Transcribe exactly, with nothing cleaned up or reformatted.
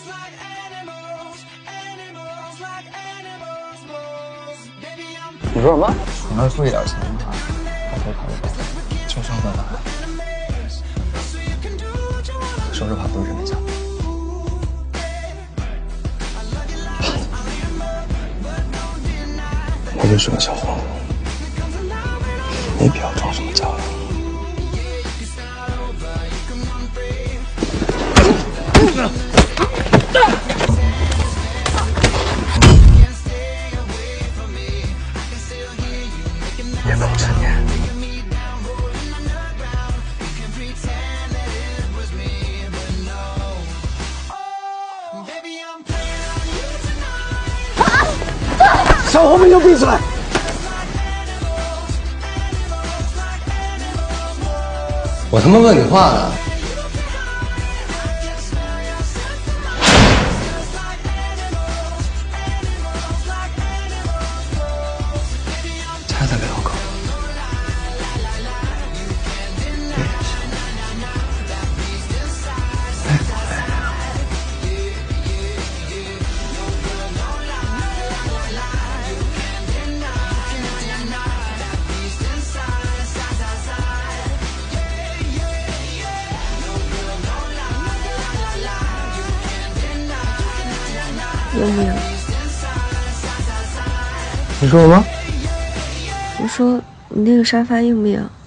你说什么？你要多一点钱的话，我可以考虑考虑。就剩饭了，说实话不是真没想。我就是个小混混，没必要装什么家了。别跟我缠绵。小红们，就闭嘴！ 我他妈问你话呢！ 猜猜给老狗。别笑。哎哎。 有没有？ 你说什么？ 我说你那个沙发硬不硬？